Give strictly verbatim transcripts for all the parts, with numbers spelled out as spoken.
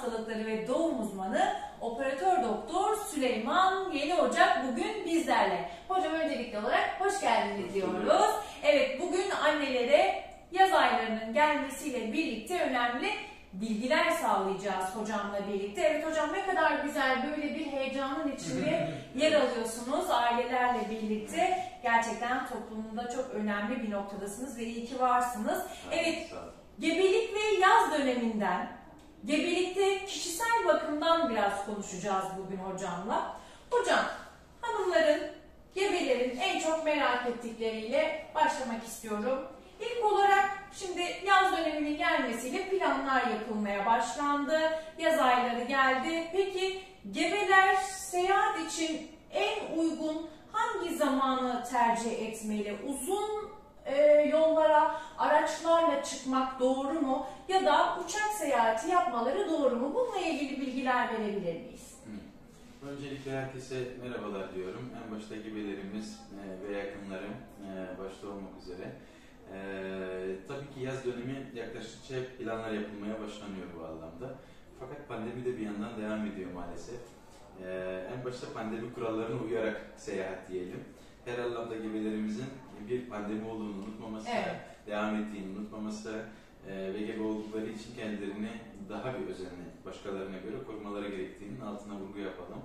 hastalıkları ve doğum uzmanı operatör doktor Süleyman Yeni Ocak bugün bizlerle. Hocam öncelikli olarak hoş geldiniz diyoruz. Evet, bugün annelere yaz aylarının gelmesiyle birlikte önemli bilgiler sağlayacağız hocamla birlikte. Evet hocam, ne kadar güzel, böyle bir heyecanın içinde yer alıyorsunuz ailelerle birlikte. Gerçekten toplumda çok önemli bir noktadasınız ve iyi ki varsınız. Evet, gebelik ve yaz döneminden, gebelikte kişisel bakımdan biraz konuşacağız bugün hocamla. Hocam, hanımların, gebelerin en çok merak ettikleriyle başlamak istiyorum. İlk olarak şimdi yaz döneminin gelmesiyle planlar yapılmaya başlandı. Yaz ayları geldi. Peki gebeler seyahat için en uygun hangi zamanı tercih etmeli? Uzun e, yollara araçlarla çıkmak doğru mu? Ya da uçak seyahati yapmaları doğru mu? Bununla ilgili bilgiler verebilir miyiz? Öncelikle herkese merhabalar diyorum. En başta gebelerimiz ve yakınlarım başta olmak üzere. Ee, tabii ki yaz dönemi yaklaştıkça planlar yapılmaya başlanıyor bu anlamda. Fakat pandemi de bir yandan devam ediyor maalesef. Ee, en başta pandemi kurallarına uyarak seyahat diyelim. Her anlamda gebelerimizin bir pandemi olduğunu unutmaması, evet. devam ettiğini unutmaması e, ve gebe oldukları için kendilerini daha bir özenli başkalarına göre korumaları gerektiğinin altına vurgu yapalım.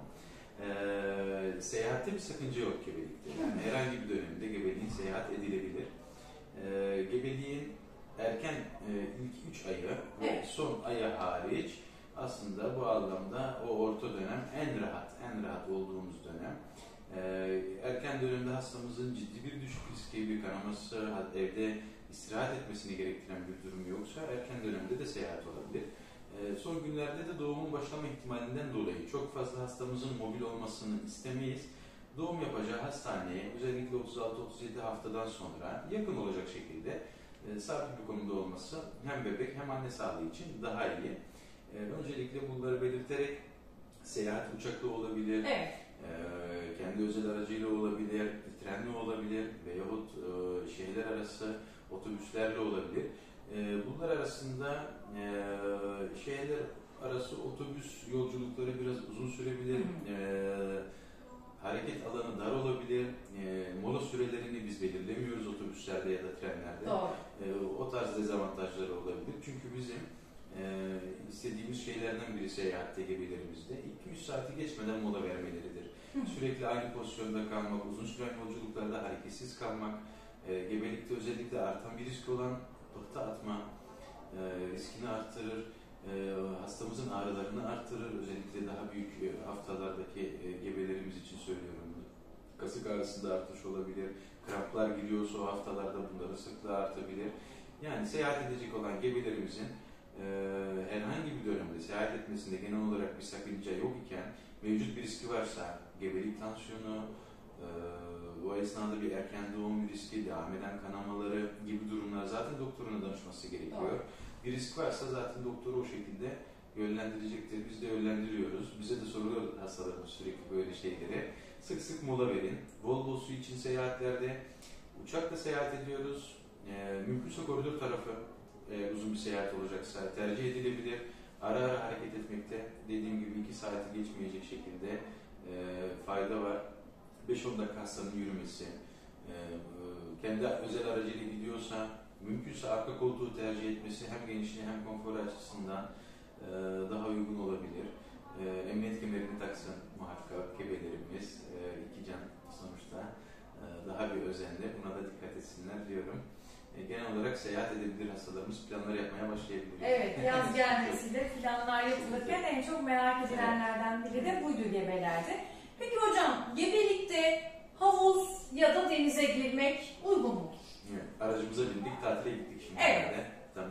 Ee, seyahatte bir sakınca yok gebelikte. Yani herhangi bir dönemde gebeliğin seyahat edilebilir. E, gebeliğin erken e, ilk üç ayı ve evet. son ayı hariç aslında bu anlamda o orta dönem en rahat, en rahat olduğumuz dönem. E, erken dönemde hastamızın ciddi bir düşük riski, bir kanaması, evde istirahat etmesini gerektiren bir durum yoksa erken dönemde de seyahat olabilir. E, son günlerde de doğumun başlama ihtimalinden dolayı çok fazla hastamızın mobil olmasını istemeyiz. Doğum yapacağı hastaneye özellikle otuz altı otuz yedi haftadan sonra yakın olacak şekilde e, sabit bir konumda olması hem bebek hem anne sağlığı için daha iyi. E, öncelikle bunları belirterek seyahat uçakla olabilir, evet. e, kendi özel aracıyla olabilir, trenle olabilir veyahut e, şehirler arası otobüslerle olabilir. E, bunlar arasında e, şehirler arası otobüs yolculukları biraz uzun sürebilir. E, Hareket alanı dar olabilir, e, mola sürelerini biz belirlemiyoruz otobüslerde ya da trenlerde. E, o tarz dezavantajları olabilir. Çünkü bizim e, istediğimiz şeylerden biri seyahatte gebelerimizde iki üç saati geçmeden mola vermeleridir. Sürekli aynı pozisyonda kalmak, uzun süren yolculuklarda hareketsiz kalmak, e, gebelikte özellikle artan bir risk olan pıhtı atma e, riskini arttırır. E, hastamızın ağrılarını arttırır. Özellikle daha büyük e, haftalardaki e, gebelerimiz için söylüyorum bunu. Kasık ağrısında artış olabilir. Kramplar giriyorsa o haftalarda bunların sıklığı artabilir. Yani seyahat edecek olan gebelerimizin e, herhangi bir dönemde seyahat etmesinde genel olarak bir sakınca yok iken mevcut bir riski varsa gebelik tansiyonu, e, o esnada bir erken doğum riski, devam eden kanamaları gibi durumlar zaten doktoruna danışması gerekiyor. Doğru. Bir risk varsa zaten doktoru o şekilde yönlendirecektir. Biz de yönlendiriyoruz. Bize de soruyor hastalarımız sürekli böyle şeyleri. Sık sık mola verin. Bol bol su için seyahatlerde. Uçakla seyahat ediyoruz. E, mümkünse koridor tarafı e, uzun bir seyahat olacaksa tercih edilebilir. Ara ara hareket etmekte dediğim gibi iki saati geçmeyecek şekilde e, fayda var. beş on dakika hastanın yürümesi. E, kendi özel aracıyla gidiyorsa mümkünse arka koltuğu tercih etmesi hem genişliği hem konforu açısından e, daha uygun olabilir. E, emniyet kemerini taksın muhakkak gebelerimiz. E, iki can sonuçta e, daha bir özenle buna da dikkat etsinler diyorum. E, genel olarak seyahat edebilir hastalarımız, planlar yapmaya başlayabilir. Evet, yaz gelmesiyle planlar yapılırken en çok merak edilenlerden biri de buydu gebelerde. Peki hocam, gebelikte havuz ya da denize girmek uygun mudur? Evet, aracımıza bindik, tatile gittik şimdi. Evet. De. Tamam.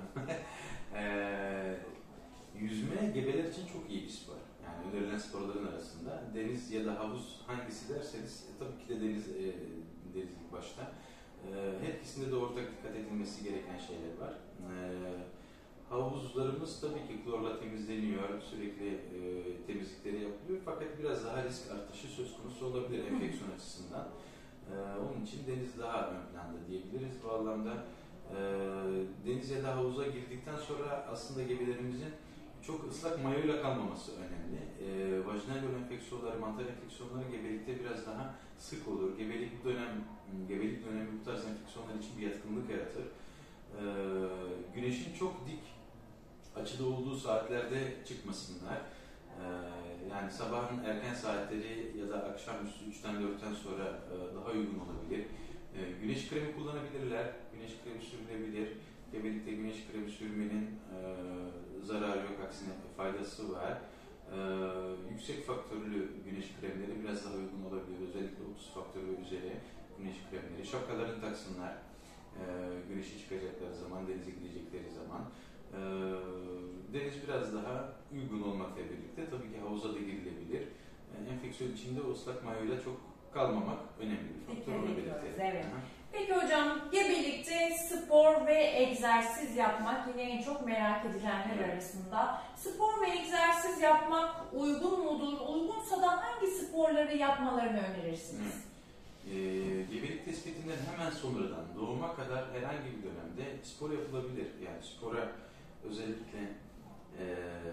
ee, yüzme gebeler için çok iyi bir spor. Yani önerilen sporların arasında deniz ya da havuz hangisi derseniz e, tabii ki de deniz e, deriz ilk başta. E, her ikisinde de ortak dikkat edilmesi gereken şeyler var. E, havuzlarımız tabii ki klorla temizleniyor, sürekli e, temizlikleri yapılıyor fakat biraz daha risk artışı söz konusu olabilir enfeksiyon açısından. Ee, onun için deniz daha ön planda diyebiliriz. Bu anlamda e, deniz ya da havuza girdikten sonra aslında gebelerimizin çok ıslak mayoyla kalmaması önemli. E, vajinal yol enfeksiyonları, mantar enfeksiyonları gebelikte biraz daha sık olur. Gebelik bu dönem, gebelik dönemi bu tarz enfeksiyonlar için bir yatkınlık yaratır. E, güneşin çok dik açıda olduğu saatlerde çıkmasınlar. E, yani sabahın erken saatleri ya da akşamüstü üçten dörtten sonra e, daha uygun olabilir. E, güneş kremi kullanabilirler. Güneş kremi sürülebilir. Gebelikte güneş kremi sürmenin e, zararı yok, aksine faydası var. E, yüksek faktörlü güneş kremleri biraz daha uygun olabilir. Özellikle otuz faktör ve üzeri güneş kremleri. Şapkalarını taksınlar. E, güneşe çıkacakları zaman, denize gidecekleri zaman. E, deniz biraz daha uygun olmakla birlikte tabii ki havuza da girilebilir. E, enfeksiyon içinde o ıslak mayoyla çok kalmamak önemli bir faktör olabilir. Evet. Peki hocam, gebelikte spor ve egzersiz yapmak yine en çok merak edilenler Evet. arasında. Spor ve egzersiz yapmak uygun mudur? Uygunsa da hangi sporları yapmalarını önerirsiniz? Ee, gebelik tespitinden hemen sonradan doğuma kadar herhangi bir dönemde spor yapılabilir. Yani spora özellikle e,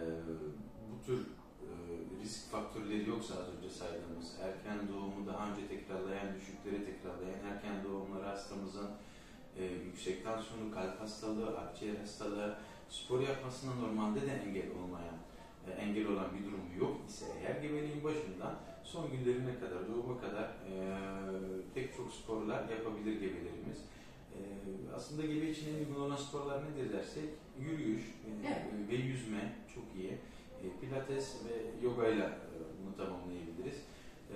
bu tür e, risk faktörleri yoksa az önce saydığımız erken doğumu daha önce tekrarlayan, düşükleri tekrarlayan erken doğumları hastamızın e, yüksek tansiyonu, kalp hastalığı, akciğer hastalığı, spor yapmasına normalde de engel olmayan, e, engel olan bir durumu yok ise eğer gebeliğin başından son günlerine kadar, doğuma kadar e, pek çok sporlar yapabilir gebelerimiz. E, aslında gebe için en uygun olan sporlar nedir dersek, yürüyüş e, Evet. ve yüzme çok iyi. E, pilates ve yoga ile e, bunu tamamlayabiliriz. E,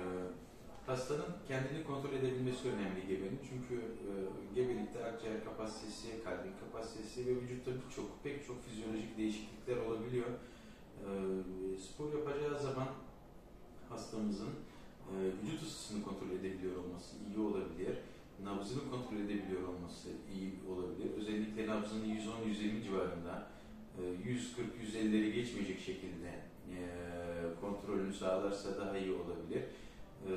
hastanın kendini kontrol edebilmesi önemli gebenin. Çünkü e, gebelikte akciğer kapasitesi, kalbin kapasitesi ve vücutta birçok, pek çok fizyolojik değişiklikler olabiliyor. E, spor yapacağı zaman hastamızın e, vücut ısısını kontrol edebiliyor olması iyi olabilir. Nabzını kontrol edebiliyor olması iyi olabilir. Özellikle nabzının yüz on yüz yirmi civarında, e, yüz kırk yüz ellileri geçmeyecek şekilde e, kontrolünü sağlarsa daha iyi olabilir. E,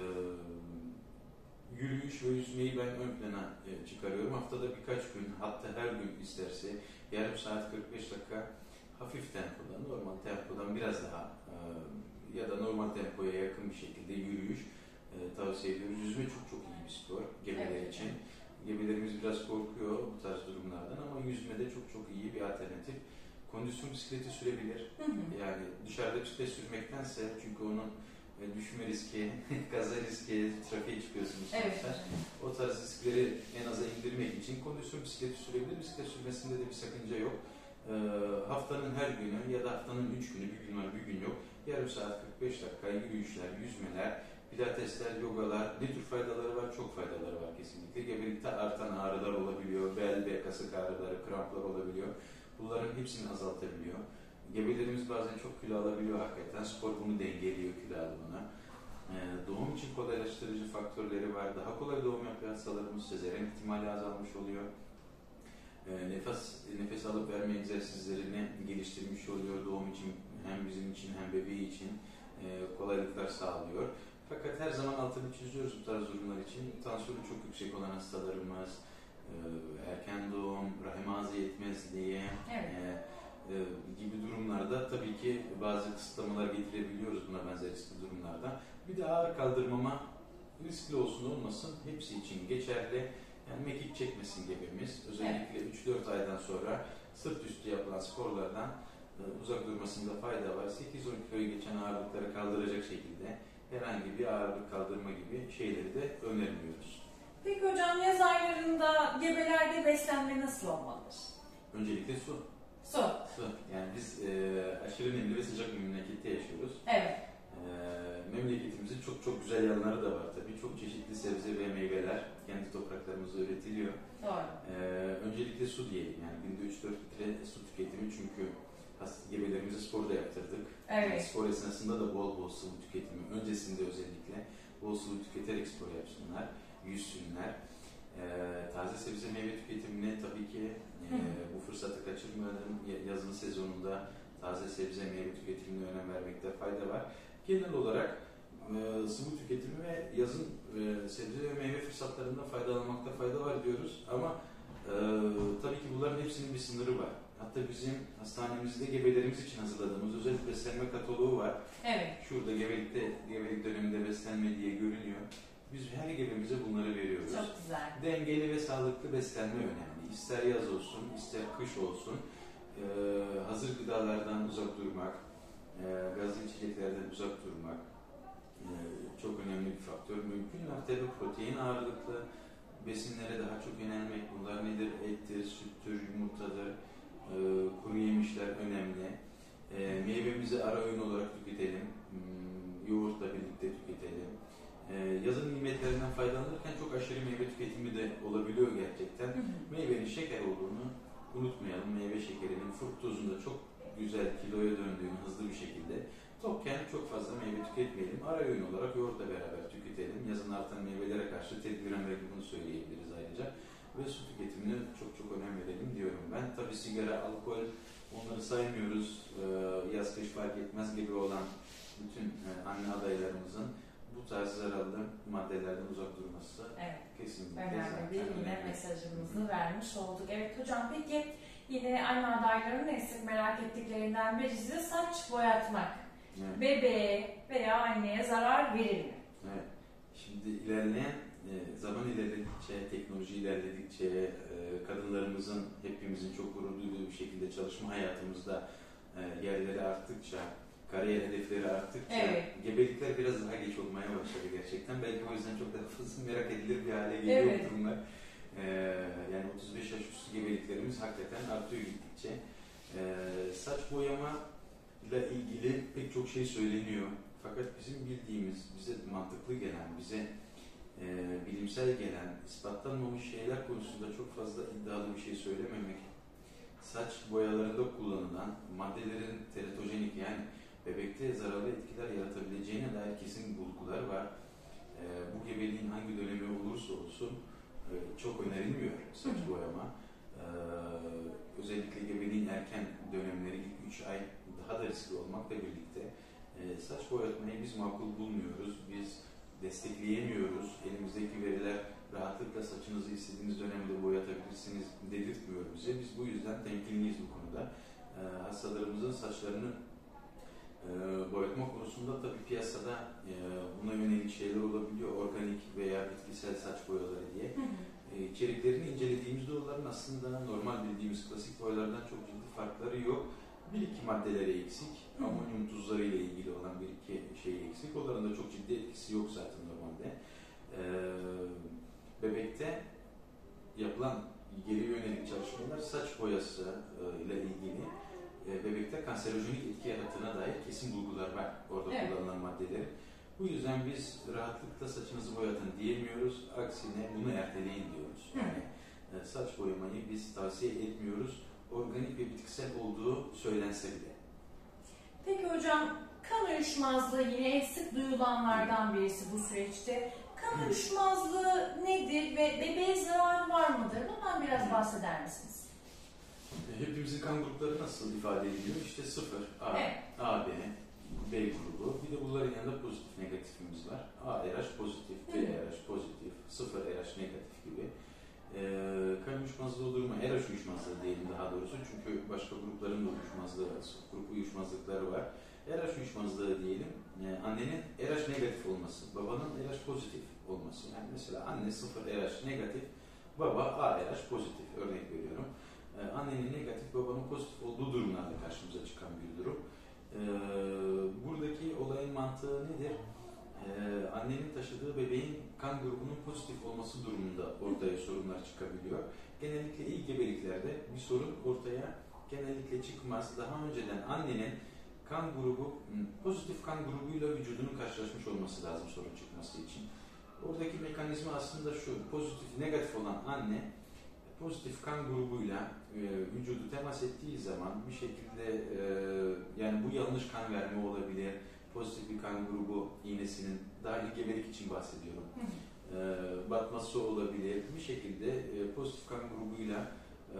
yürüyüş ve yüzmeyi ben ön plana e, çıkarıyorum. Haftada birkaç gün, hatta her gün isterse yarım saat kırk beş dakika hafif tempoda, normal tempodan biraz daha e, ya da normal tempoya yakın bir şekilde yürüyüş e, tavsiye ediyoruz. Yüzme çok çok iyi bir spor gebeler Evet. için. Gebelerimiz biraz korkuyor bu tarz durumlardan ama yüzme de çok çok iyi bir alternatif. Kondisyon bisikleti sürebilir. Hı hı. Yani dışarıda bisiklet sürmektense, çünkü onun e, düşme riski, kaza riski, trafiğe çıkıyorsunuz. Evet. sonuçta. O tarz riskleri en aza indirmek için kondisyon bisikleti sürebilir. Bisiklet sürmesinde de bir sakınca yok. E, haftanın her günü ya da haftanın üç günü, bir gün var bir gün yok. Yarım saat kırk beş dakika yürüyüşler, yüzmeler, pilatesler, yogalar, ne tür faydaları var? Çok faydaları var kesinlikle. Gebelikte artan ağrılar olabiliyor, bel ve kasık ağrıları, kramplar olabiliyor. Bunların hepsini azaltabiliyor. Gebelerimiz bazen çok kilo alabiliyor hakikaten. Spor bunu dengeliyor, kilo alımına. Ee, doğum için kolaylaştırıcı faktörleri var. Daha kolay doğum yapıyor hastalarımız. Sezaryen ihtimali azalmış oluyor. Ee, nefes, nefes alıp verme egzersizlerini geliştirmiş oluyor doğum için, hem bizim için hem bebeği için e, kolaylıklar sağlıyor. Fakat her zaman altını çiziyoruz bu tarz durumlar için. Tansiyonu çok yüksek olan hastalarımız, e, erken doğum, rahim ağzı yetmezliği Evet. e, e, gibi durumlarda tabii ki bazı kısıtlamalar getirebiliyoruz buna benzer riskli durumlarda. Bir de ağır kaldırmama riskli olsun olmasın hepsi için geçerli. Yani mekik çekmesin gebemiz. Özellikle evet. üç dört aydan sonra sırt üstü yapılan sporlardan e, uzak durmasında fayda var. sekiz on kiloyu geçen ağırlıkları kaldıracak şekilde herhangi bir ağırlık kaldırma gibi şeyleri de önermiyoruz. Peki hocam, yaz aylarında gebelerde beslenme nasıl olmalıdır? Öncelikle su. Su. Su. Yani biz e, aşırı nemli ve sıcak bir memlekette yaşıyoruz. Evet. E, memleketimizin çok çok güzel yanları da var tabii. Çok çeşitli sebze ve meyveler kendi topraklarımızda üretiliyor. Doğru. E, öncelikle su diyelim. Yani günde üç dört litre su tüketimi, çünkü hasta gebelerimize spor da yaptırdık. Evet. Yani spor esnasında da bol bol sıvı tüketimi. Öncesinde özellikle bol sıvı tüketerek spor yapsınlar, yüzsünler. E, taze sebze meyve tüketimine tabii ki e, bu fırsatı kaçırmayalım. Yazın sezonunda taze sebze meyve tüketimine önem vermekte fayda var. Genel olarak e, sıvı tüketimi ve yazın e, sebze ve meyve fırsatlarından faydalanmakta fayda var diyoruz. Ama e, tabii ki bunların hepsinin bir sınırı var. Hatta bizim hastanemizde gebelerimiz için hazırladığımız özel beslenme kataloğu var. Evet. Şurada gebelikte, gebelik döneminde beslenme diye görünüyor. Biz her gebemize bunları veriyoruz. Çok güzel. Dengeli ve sağlıklı beslenme önemli. İster yaz olsun, ister kış olsun. Ee, hazır gıdalardan uzak durmak, e, gazlı içeceklerden uzak durmak e, çok önemli bir faktör. Mümkün mertebe protein ağırlıklı besinlere daha çok yönelmek. Bunlar nedir? Ettir, süttür, yumurtadır, e, kuru yemişler önemli. E, meyvemizi ara öğün olarak tüketelim. Hmm, yoğurtla birlikte tüketelim. Ee, yazın nimetlerinden faydalanırken çok aşırı meyve tüketimi de olabiliyor gerçekten. Hı hı. Meyvenin şeker olduğunu unutmayalım. Meyve şekerinin fruktozun da çok güzel kiloya döndüğünü hızlı bir şekilde. Tokken çok fazla meyve tüketmeyelim. Ara öğün olarak yoğurtla beraber tüketelim. Yazın artan meyvelere karşı tedbiren belki bunu söyleyebiliriz ayrıca. Ve su tüketimine çok çok önem verelim diyorum ben. Tabii sigara, alkol onları saymıyoruz. Ee, yaz kış fark etmez gibi olan bütün e, anne adaylarımızın bu tarz zararlı maddelerden uzak durması evet. kesinlikle önemli bir yine önemli. mesajımızı Hı. vermiş olduk. Evet hocam, peki yine anne adaylarının en sık merak ettiklerinden birisi saç boyatmak. Evet. Bebeğe veya anneye zarar verir mi? Evet. Şimdi ilerleyen e, zaman ilerledikçe, teknoloji ilerledikçe, e, kadınlarımızın hepimizin çok gurur duyduğu bir şekilde çalışma hayatımızda e, yerleri arttıkça, kariyer hedefleri arttıkça evet. gebelikler biraz daha geç olmaya başladı gerçekten. Belki o yüzden çok daha fazla merak edilir bir hale geliyor evet. durumlar. Ee, yani otuz beş yaş üstü gebeliklerimiz hakikaten artıyor gittikçe. Ee, saç boyama ile ilgili pek çok şey söyleniyor. Fakat bizim bildiğimiz, bize mantıklı gelen, bize e, bilimsel gelen, ispatlanmamış şeyler konusunda çok fazla iddialı bir şey söylememek. Saç boyalarında kullanılan maddelerin teratojenik, yani bebekte zararlı etkiler yaratabileceğine dair kesin bulgular var. E, bu gebeliğin hangi dönemi olursa olsun e, çok önerilmiyor saç boyama. E, özellikle gebeliğin erken dönemleri, ilk üç ay daha da riskli olmakla birlikte e, saç boyatmayı biz makul bulmuyoruz. Biz destekleyemiyoruz. Elimizdeki veriler rahatlıkla saçınızı istediğiniz dönemde boyatabilirsiniz dedirtmiyor bize. Biz bu yüzden temkinliyiz bu konuda. E, hastalarımızın saçlarını e, boyatma konusunda tabii piyasada e, buna yönelik şeyler olabiliyor. Organik veya bitkisel saç boyaları diye. Hı hı. E, içeriklerini incelediğimizde onların aslında normal bildiğimiz klasik boyalardan çok ciddi farkları yok. Bir iki maddeleri eksik. Hı hı. Amonyum tuzları ile ilgili olan bir iki şey eksik. Onların da çok ciddi etkisi yok zaten normalde. E, bebekte yapılan geri yönelik çalışmalar saç boyası e, ile ilgili e, bebekte kanserojenik etki yarattığına dair kesin bulgular var orada evet. kullanılan maddeleri. Bu yüzden biz rahatlıkla saçınızı boyatın diyemiyoruz. Aksine bunu erteleyin diyoruz. Yani e, saç boyamayı biz tavsiye etmiyoruz. Organik ve bitkisel olduğu söylense bile. Peki hocam, kan uyuşmazlığı yine en sık duyulanlardan birisi bu süreçte. Kan uyuşmazlığı nedir ve bebeğe zararı var mıdır? Bundan biraz bahseder misiniz? Hepimizin kan grupları nasıl ifade ediliyor? İşte sıfır, A, evet. A, B, B grubu. Bir de bunların yanında pozitif negatifimiz var. A R H pozitif, B R H pozitif, sıfır R H negatif gibi. Ee, kan uyuşmazlığı durumu, R H uyuşmazlığı diyelim daha doğrusu. Çünkü başka grupların da uyuşmazlığı, grup uyuşmazlıkları var. R H uyuşmazlığı diyelim, yani annenin R H negatif olması, babanın R H pozitif olması. Yani mesela anne sıfır R H negatif, baba A R H pozitif, örnek veriyorum. Ee, annenin negatif, babanın pozitif olduğu durumlarda karşımıza çıkan bir durum. Ee, buradaki olayın mantığı nedir? Ee, annenin taşıdığı bebeğin kan grubunun pozitif olması durumunda ortaya sorunlar çıkabiliyor. Genellikle ilk gebeliklerde bir sorun ortaya genellikle çıkmaz. Daha önceden annenin kan grubu, pozitif kan grubuyla vücudunun karşılaşmış olması lazım sorun çıkması için. Oradaki mekanizma aslında şu: pozitif, negatif olan anne pozitif kan grubuyla e, vücudu temas ettiği zaman bir şekilde e, yani bu yanlış kan verme olabilir, pozitif bir kan grubu iğnesinin, daha ilk gebelik için bahsediyorum, e, batması olabilir, bir şekilde e, pozitif kan grubuyla e,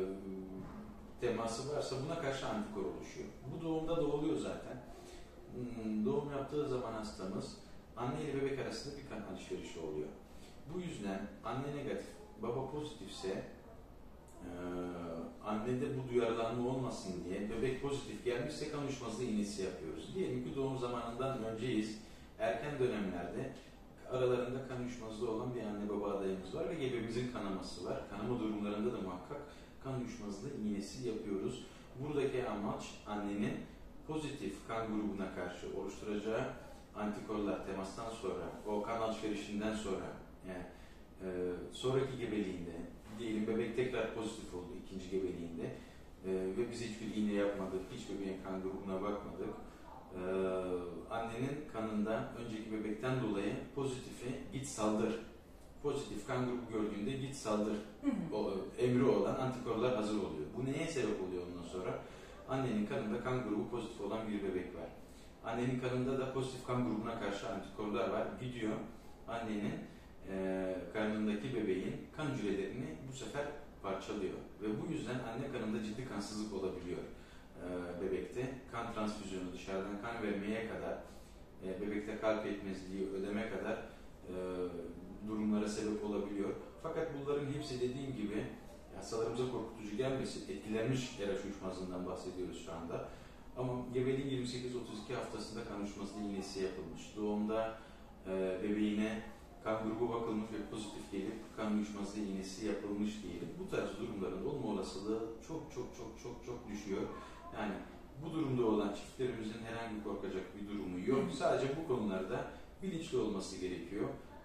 teması varsa buna karşı antikor oluşuyor. Bu doğumda da oluyor zaten. Doğum yaptığı zaman hastamız anne ile bebek arasında bir kan alışverişi oluyor. Bu yüzden anne negatif, baba pozitifse Ee, annede bu duyarlanma olmasın diye bebek pozitif gelmişse kan uyuşmazlığı iğnesi yapıyoruz. Diyelim ki doğum zamanından önceyiz. Erken dönemlerde aralarında kan uyuşmazlığı olan bir anne baba adayımız var ve gebemizin kanaması var. Kanama durumlarında da muhakkak kan uyuşmazlığı iğnesi yapıyoruz. Buradaki amaç annenin pozitif kan grubuna karşı oluşturacağı antikorlar temastan sonra, o kan alışverişinden sonra, yani e, sonraki gebeliğinde, diyelim bebek tekrar pozitif oldu ikinci gebeliğinde e, ve biz hiçbir iğne yapmadık, hiç bebeğin kan grubuna bakmadık. E, annenin kanında önceki bebekten dolayı pozitifi git saldır, pozitif kan grubu gördüğünde git saldır o, emri olan antikorlar hazır oluyor. Bu neye sebep oluyor ondan sonra? Annenin kanında kan grubu pozitif olan bir bebek var. Annenin kanında da pozitif kan grubuna karşı antikorlar var. Gidiyor annenin e, karnındaki bebeğin kan hücrelerini bu sefer parçalıyor. Ve bu yüzden anne kanında ciddi kansızlık olabiliyor e, bebekte. Kan transfüzyonu dışarıdan kan vermeye kadar, e, bebekte kalp yetmezliği ödeme kadar e, durumlara sebep olabiliyor. Fakat bunların hepsi dediğim gibi hastalarımıza korkutucu gelmesin. Etkilenmiş R H uyuşmazlığından bahsediyoruz şu anda. Ama gebeliğin yirmi sekiz otuz iki haftasında kan uyuşmazlığı iğnesi yapılmış. Doğumda e, bebeğine kan grubu bakılmış ve pozitif gelip kan uyuşmazlığı iğnesi yapılmış diyelim. Bu tarz durumların olma olasılığı çok çok çok çok çok düşüyor. Yani bu durumda olan çiftlerimizin herhangi korkacak bir durumu yok. Sadece bu konularda bilinçli olması gerekiyor.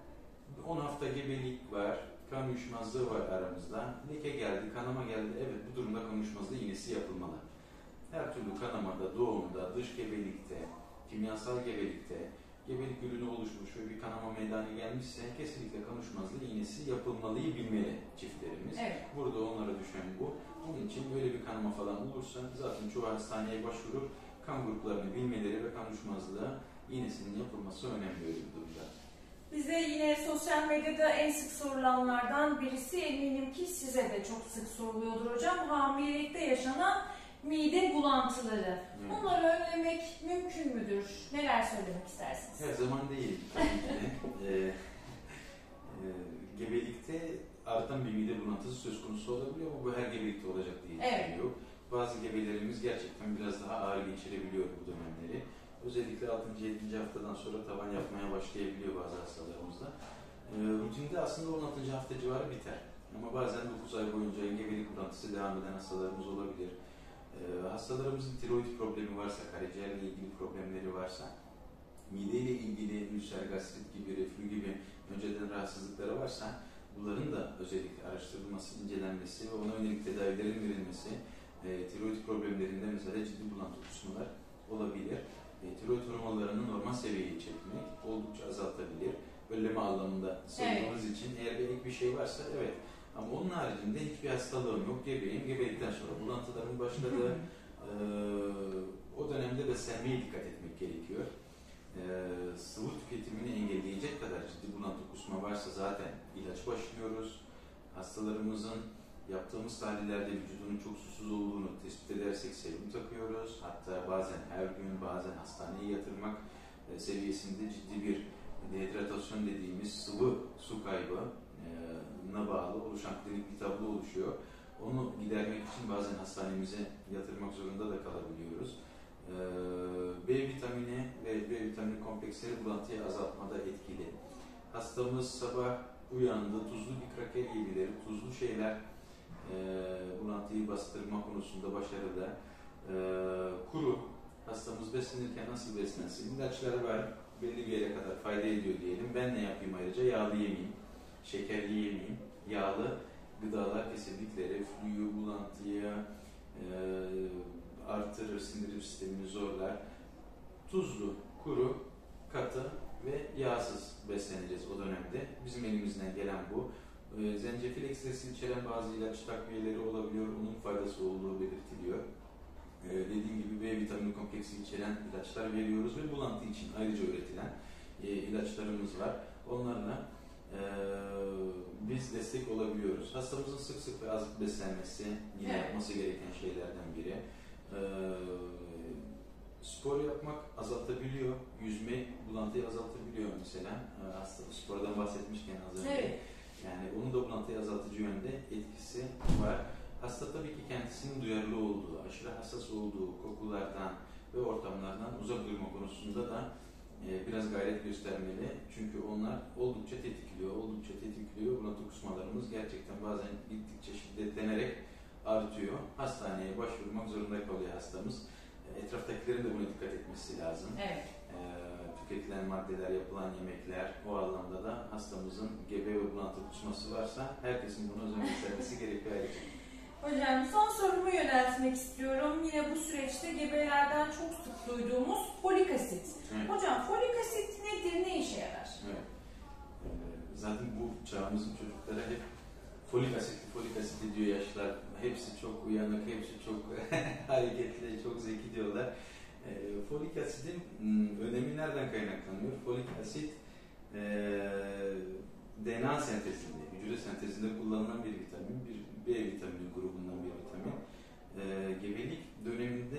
on hafta gebelik var, kan uyuşmazlığı var aramızda. Leke geldi, kanama geldi. Evet, bu durumda kan uyuşmazlığı iğnesi yapılmalı. Her türlü kanamada, doğumda, dış gebelikte, kimyasal gebelikte, gebelik ürünü oluşmuş ve bir kanama meydana gelmişse kesinlikle kan uyuşmazlığı iğnesi yapılmalıyı bilmeli çiftlerimiz. Evet. Burada onlara düşen bu. Onun için böyle bir kanama falan olursa zaten çoğu hastaneye başvurup kan gruplarını bilmeleri ve kan uyuşmazlığı iğnesinin yapılması önemli öyle bir durumda. Bize yine sosyal medyada en sık sorulanlardan birisi, eminim ki size de çok sık soruluyordur hocam. Hamilelikte yaşanan mide bulantıları. Evet. Bunları önlemek mümkün müdür? Neler söylemek istersiniz? Her zaman değil tabii ki de. Ee, e, gebelikte artan bir mide bulantısı söz konusu olabiliyor ama bu her gebelikte olacak diye Evet. yok. Bazı gebelerimiz gerçekten biraz daha ağır geçirebiliyor bu dönemleri. Özellikle altıncı yedinci haftadan sonra tavan yapmaya başlayabiliyor bazı hastalarımızda. E, rutinde aslında on altıncı hafta civarı biter. Ama bazen dokuz ay boyunca gebelik bulantısı devam eden hastalarımız olabilir. E, hastalarımızın tiroid problemi varsa, karaciğerle ilgili problemleri varsa, mideyle ilgili ülser, gastrit gibi, reflü gibi önceden rahatsızlıkları varsa bunların da özellikle araştırılması, incelenmesi ve ona yönelik tedavilerin verilmesi, e, tiroid problemlerinde mesela ciddi bulantı kusmalar olabilir. E, tiroid hormonlarını normal seviyeye çekmek oldukça azaltabilir. Önleme anlamında sorduğunuz evet. için eğer bir ek bir şey varsa evet. Ama onun haricinde hiçbir hastalığım yok. Gebeyim. Gebelikten sonra bulantıların başladığı e, o dönemde beslenmeye dikkat etmek gerekiyor. E, sıvı tüketimini engelleyecek kadar ciddi bulantı kusma varsa zaten ilaç başlıyoruz. Hastalarımızın yaptığımız tahlillerde vücudunun çok susuz olduğunu tespit edersek serum takıyoruz. Hatta bazen her gün, bazen hastaneye yatırmak e, seviyesinde ciddi bir dehidratasyon dediğimiz sıvı su kaybı na bağlı oluşan klinik bir tablo oluşuyor. Onu gidermek için bazen hastanemize yatırmak zorunda da kalabiliyoruz. Ee, B vitamini ve B vitamini kompleksleri bulantıyı azaltmada etkili. Hastamız sabah uyandı, tuzlu bir kraker gibileri, tuzlu şeyler e, bulantıyı bastırma konusunda başarılı. E, kuru, hastamız beslenirken nasıl beslensin? İlaçları var, belli bir yere kadar fayda ediyor diyelim. Ben ne yapayım ayrıca? Yağlı yemeyeyim, şekerli yemeyeyim. Yağlı gıdalar kesinlikle reflüyü, bulantıyı e, artırır, sindirim sistemini zorlar. Tuzlu, kuru, katı ve yağsız besleneceğiz o dönemde. Bizim elimizden gelen bu. E, zencefil ekstresi içeren bazı ilaç takviyeleri olabiliyor. Onun faydası olduğu belirtiliyor. E, dediğim gibi B vitamini kompleksi içeren ilaçlar veriyoruz ve bulantı için ayrıca üretilen e, ilaçlarımız var. Onlarla e, biz destek olabiliyoruz. Hastamızın sık sık ve az beslenmesi yine evet. yapması gereken şeylerden biri. E, spor yapmak azaltabiliyor. Yüzme bulantıyı azaltabiliyor mesela. E, hasta spordan bahsetmişken az önce. Evet. Yani onun da bulantıyı azaltıcı yönde etkisi var. Hasta tabii ki kendisinin duyarlı olduğu, aşırı hassas olduğu kokulardan ve ortamlardan uzak durma konusunda da e, biraz gayret göstermeli. Çünkü onlar oldukça tetikliyor, oldukça tetikliyor. Bulantı kusmalarımız gerçekten bazen gittikçe şiddetlenerek artıyor. Hastaneye başvurmak zorunda kalıyor hastamız. E, etraftakilerin de buna dikkat etmesi lazım. Evet. E, tüketilen maddeler, yapılan yemekler, o anlamda da hastamızın gebe ve bulantı kusması varsa herkesin buna özen göstermesi gerekiyor ayrıca. Hocam son sorumu yöneltmek istiyorum. Yine bu süreçte gebelerden çok sık duyduğumuz folik asit. Evet. Hocam folik asit nedir, ne işe yarar? Evet. Ee, zaten bu çağımızın çocuklara hep folik asitli, folik asitli diyor yaşlar. Hepsi çok uyanık, hepsi çok hareketli, çok zeki diyorlar. Ee, folik asitin önemi nereden kaynaklanıyor? Folik asit e, D N A sentezinde, hücre sentezinde kullanılan bir vitamin, bir B vitamini grubundan bir vitamin. Ee, gebelik döneminde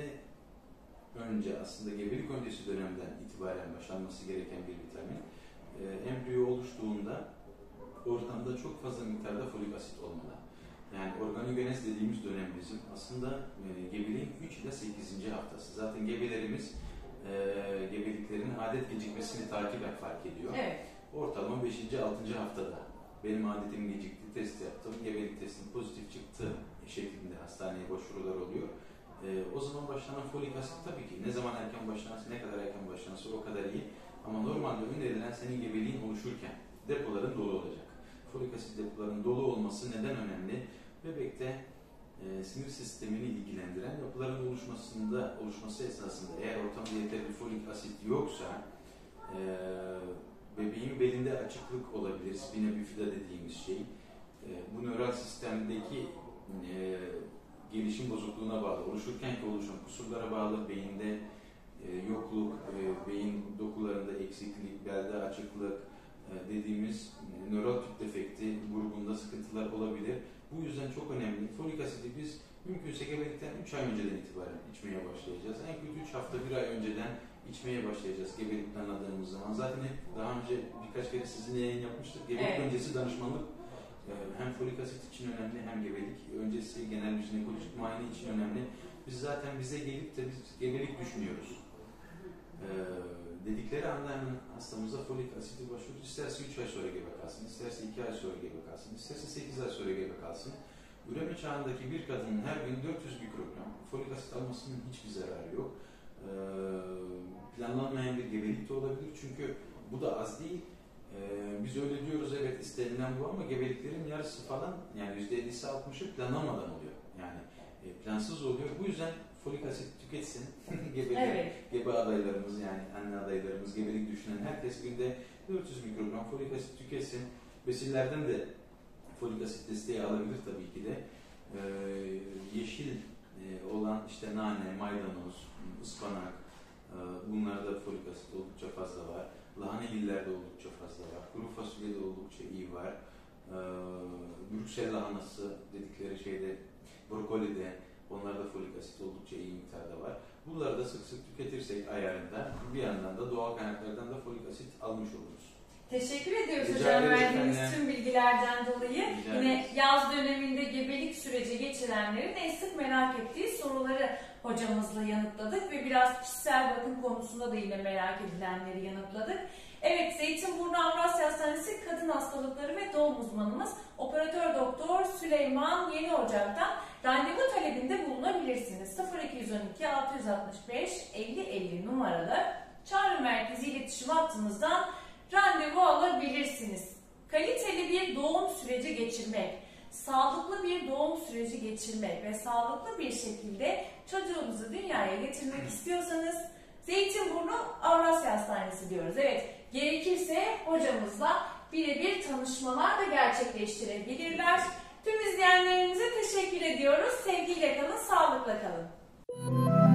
önce, aslında gebelik öncesi dönemden itibaren başlanması gereken bir vitamin. Ee, embriyo oluştuğunda ortamda çok fazla miktarda folik asit olmalı. Yani organogenez dediğimiz dönem bizim aslında e, gebeliğin üç ila sekizinci haftası. Zaten gebelerimiz e, gebeliklerin adet gecikmesini takiben fark ediyor. Evet. Ortalama beşinci altıncı haftada benim adetim gecikti, test yaptım, gebelik testim pozitif çıktı şeklinde hastaneye başvurular oluyor. Ee, o zaman başlanan folik asit tabii ki ne zaman erken başlanırsa, ne kadar erken başlanırsa o kadar iyi. Ama normalde önerilen senin gebeliğin oluşurken depoların dolu olacak. Folik asit depoların dolu olması neden önemli? Bebekte e, sinir sistemini ilgilendiren yapıların oluşmasında oluşması esnasında eğer ortamda yeterli folik asit yoksa e, bebeğin belinde açıklık olabilir, spina bifida dediğimiz şey. E, bu nöral sistemdeki e, gelişim bozukluğuna bağlı, oluşurkenki oluşan kusurlara bağlı, beyinde e, yokluk, e, beyin dokularında eksiklik, belde açıklık e, dediğimiz e, nöral tüp defekti grubunda sıkıntılar olabilir. Bu yüzden çok önemli. Folik asidi biz mümkünse gebelikten üç ay önceden itibaren içmeye başlayacağız. En kötü üç hafta, bir ay önceden içmeye başlayacağız gebelik planladığımız zaman. Zaten hep daha önce birkaç kere sizinle yayın yapmıştık. Gebelik Evet. öncesi danışmanlık hem folik asit için önemli, hem gebelik öncesi genel bir jinekolojik muayene için önemli. Biz zaten bize gelip de biz gebelik düşünüyoruz Ee, dedikleri anda hemen hastamıza folik asiti başlıyoruz. İsterse üç ay sonra gebe kalsın, isterse iki ay sonra gebe kalsın, isterse sekiz ay sonra gebe kalsın. Üreme çağındaki bir kadının her gün dört yüz mikrogram folik asit almasının hiçbir zararı yok. Ee, planlanmayan bir gebelik de olabilir çünkü bu da az değil. Ee, biz öyle diyoruz, evet istenilen bu, ama gebeliklerin yarısı falan, yani yüzde ellisi altmışı planlamadan oluyor. Yani e, plansız oluyor. Bu yüzden folik asit tüketsin. Gebelik, Evet. gebe adaylarımız, yani anne adaylarımız, gebelik düşünen herkes günde dört yüz mikrogram folik asit tüketsin. Besinlerden de folik asit desteği alabilir tabii ki de. Ee, yeşil e, olan işte nane, maydanoz, ıspanak, e, bunlarda folik asit oldukça fazla var. Lahanegillerde oldukça fazla var. Kuru fasulyede oldukça iyi var. Ee, Brüksel lahanası dedikleri şeyde, brokolide, onlarda folik asit oldukça iyi miktarda var. Bunları da sık sık tüketirsek ayarında, bir yandan da doğal kaynaklardan da folik asit almış oluruz. Teşekkür ediyoruz Rica hocam ederiz verdiğiniz efendim. tüm bilgilerden dolayı. Rica Yine ederiz. yaz döneminde gebelik süreci geçirenlerin en sık merak ettiği soruları hocamızla yanıtladık ve biraz kişisel bakım konusunda da yine merak edilenleri yanıtladık. Evet, Zeytinburnu Avrasya Hastanesi Kadın Hastalıkları ve Doğum Uzmanımız Operatör Doktor Süleyman Yeni Ocak'tan randevu talebinde bulunabilirsiniz. sıfır iki yüz on iki altı yüz altmış beş elli elli numaralı çağrı merkezi iletişim hattımızdan randevu alabilirsiniz. Kaliteli bir doğum süreci geçirmek, sağlıklı bir doğum süreci geçirmek ve sağlıklı bir şekilde çocuğunuzu dünyaya getirmek istiyorsanız Zeytinburnu Avrasya Hastanesi diyoruz. Evet, gerekirse hocamızla birebir tanışmalar da gerçekleştirebilirler. Tüm izleyenlerimize teşekkür ediyoruz. Sevgiyle kalın, sağlıkla kalın.